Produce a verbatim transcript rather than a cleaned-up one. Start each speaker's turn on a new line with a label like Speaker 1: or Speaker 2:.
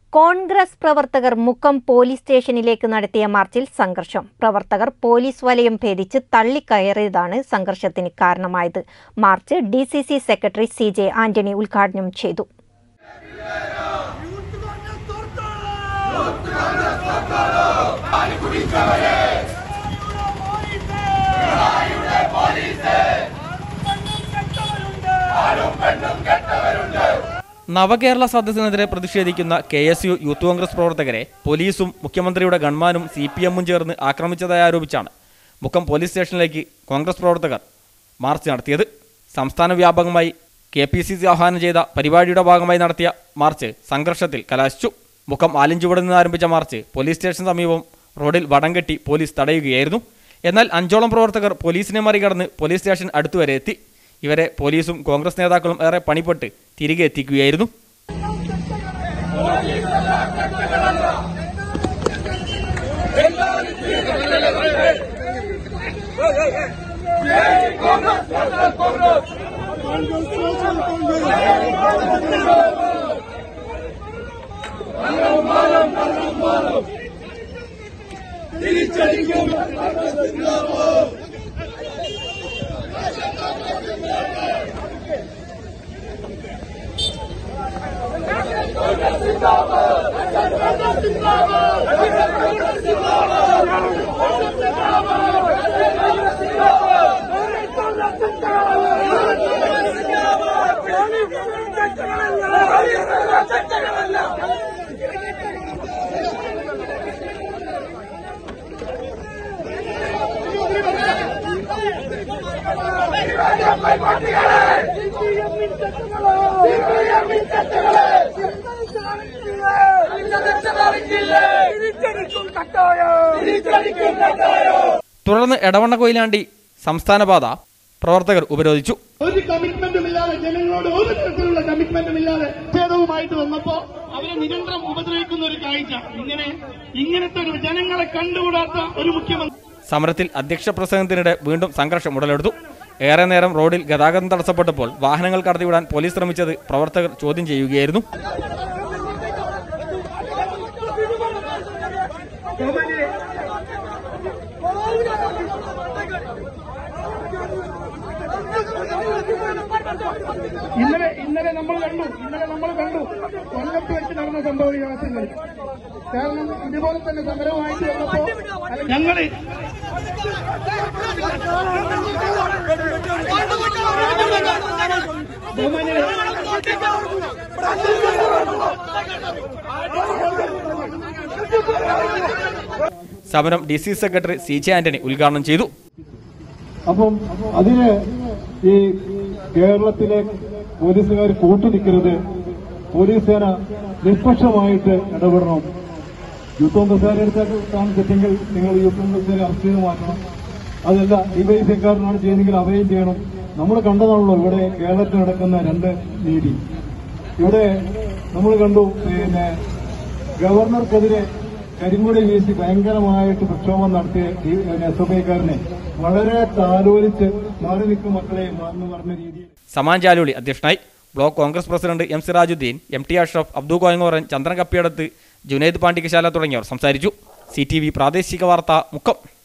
Speaker 1: കോൺഗ്രസ് പ്രവർത്തകർ മുക്കം പോലീസ് സ്റ്റേഷനിലേക്ക് നടത്തിയ മാർച്ചിൽ സംഘർഷം. പ്രവർത്തകർ പോലീസ് വലയം ഭേദിച്ച് തള്ളിക്കയറിയതാണ് സംഘർഷത്തിന് കാരണമായത്. March D C C secretary C J Antony ഉദ്ഘാടനം ചെയ്തു.
Speaker 2: നവകേരള സദസ്സിനെതിരെ പ്രതിഷേധിക്കുന്ന K S U youth Congress പ്രവർത്തകരെ പോലീസും മുഖ്യമന്ത്രിയുടെ ഗൺമാനും സി പി എമ്മും ചേർന്ന് ആക്രമിച്ചതായി ആരോപിച്ചാണ് മുക്കം പോലീസ് സ്റ്റേഷനിലേക്ക് കോൺഗ്രസ് പ്രവർത്തകർ മാർച്ച് നടത്തിയത്. സംസ്ഥാന വ്യാപകമായി കെ പി സി സി ആഹ്വാനം ചെയ്ത പരിപാടിയുടെ ഭാഗമായി നടത്തിയ മാർച്ച് സംഘർഷത്തിൽ കലാശിച്ചു. മുക്കം ആലഞ്ചുവട് നിന്ന് ആരംഭിച്ച മാർച്ച് പോലീസ് സ്റ്റേഷൻ സമീപം റോഡിൽ വടം കെട്ടി പോലീസ് തടയുകയായിരുന്നു. എന്നാൽ അഞ്ചോളം പ്രവർത്തകർ പോലീസിനെ മറികടന്ന് പോലീസ് സ്റ്റേഷൻ അടുത്തുവരെ എത്തി. ഇവരെ പോലീസും കോൺഗ്രസ് നേതാക്കളും ഏറെ പണിപ്പെട്ട് തിരികെ എത്തിക്കുകയായിരുന്നു. തുടർന്ന് എടവണ്ണ കൊയിലാണ്ടി സംസ്ഥാന പാത പ്രവർത്തകർ ഉപരോധിച്ചു.
Speaker 3: ഒരു കമ്മിറ്റ്മെന്റും ഇല്ലാതെ ജനങ്ങളോട് ഒരു തരത്തിലുള്ള കമ്മിറ്റ്മെന്റും ഇല്ലാതെ പ്രതിഷേധവുമായിട്ട് വന്നപ്പോ അവരെ നിരന്തരം ഉപദ്രവിക്കുന്ന ഒരു കാഴ്ച, ഇങ്ങനെ ഇങ്ങനത്തെ ഒരു ജനങ്ങളെ കണ്ടുകൂടാത്ത ഒരു മുഖ്യമന്ത്രി.
Speaker 2: സമരത്തിൽ അധ്യക്ഷ പ്രസംഗത്തിനിടെ വീണ്ടും സംഘർഷം ഉടലെടുത്തു. ഏറെ നേരം റോഡിൽ ഗതാഗതം തടസ്സപ്പെട്ടപ്പോൾ വാഹനങ്ങൾ കടത്തിവിടാൻ പോലീസ് ശ്രമിച്ചത് പ്രവർത്തകർ ചോദ്യം ചെയ്യുകയായിരുന്നു.
Speaker 3: ഇന്നലെ ഇന്നലെ നമ്മൾ കണ്ടു ഇന്നലെ നമ്മൾ കണ്ടു കൊല്ലത്ത് വെച്ച് നടന്ന സംഭവ വികാസങ്ങൾ. കാരണം ഇതുപോലെ തന്നെ സമരവുമായിട്ട് വന്നപ്പോ ഞങ്ങള്
Speaker 2: സമരം D C secretary C J Antony ഉദ്ഘാടനം ചെയ്തു.
Speaker 4: അപ്പം അതിന് ഈ കേരളത്തിലെ പോലീസുകാർ കൂട്ടുനിൽക്കരുത്, പോലീസ് സേന നിഷ്പക്ഷമായിട്ട് ഇടപെടണം. യൂത്ത് കോൺഗ്രസ്സുകാരെടുത്താണ് തെറ്റെങ്കിൽ നിങ്ങൾ യൂത്ത് കോൺഗ്രസ്സുകാരെ അറസ്റ്റ് ചെയ്ത് മാറ്റണം. അതല്ല ഡിവൈഎഫ്ഐക്കാരനാണ് ചെയ്യുന്നെങ്കിൽ അവയും ചെയ്യണം. നമ്മൾ കണ്ടതാണല്ലോ ഇവിടെ കേരളത്തിൽ നടക്കുന്ന രണ്ട് നീതി. ഇവിടെ നമ്മൾ കണ്ടു, പിന്നെ ഗവർണർക്കെതിരെ കരിങ്കൊടി വീശി ഭയങ്കരമായിട്ട് പ്രക്ഷോഭം നടത്തിയ എസ് എഫ് ഐക്കാരനെ വളരെ താലോലിച്ച് മാറി നിൽക്കും മക്കളെ എന്ന് പറഞ്ഞ രീതിയിൽ
Speaker 2: സമാൻ ജാലൂളി അധ്യക്ഷനായി. Block Congress president M Sirajuddin, M T Ashraf, Abdu Koyangoran, Chandran Kappiyadath, Junaid Pandikkasala തുടങ്ങിയവർ സംസാരിച്ചു. സി ടി വി പ്രാദേശിക വാർത്ത മുക്കം.